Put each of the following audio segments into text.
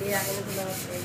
Iyain ko lang ito.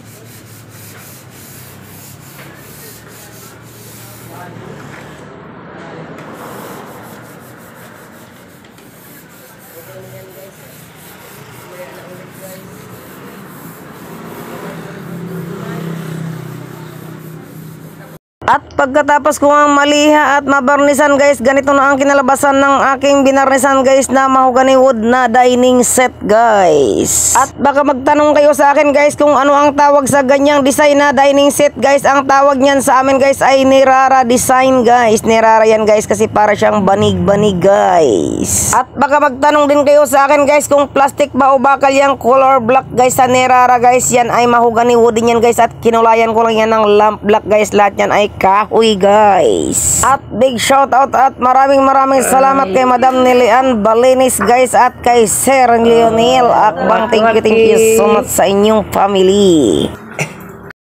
At pagkatapos ko ang maliha at mabarnisan guys, ganito na ang kinalabasan ng aking binarnisan guys na mahogany wood na dining set guys. At baka magtanong kayo sa akin guys kung ano ang tawag sa ganyang design na dining set guys. Ang tawag niyan sa amin guys ay Nirara design guys. Nirara yan guys kasi para siyang banig-banig guys. At baka magtanong din kayo sa akin guys kung plastic ba o bakal yung color black guys sa Nirara guys. Yan ay mahogany wood din yan guys at kinulayan ko lang yan ng lamp black guys. Lahat yan ay kahoy guys. At big shout out at maraming salamat kay Madam Nilian Balinis guys at kay Sir Lionel Akbang. Thank you so much sa inyong family.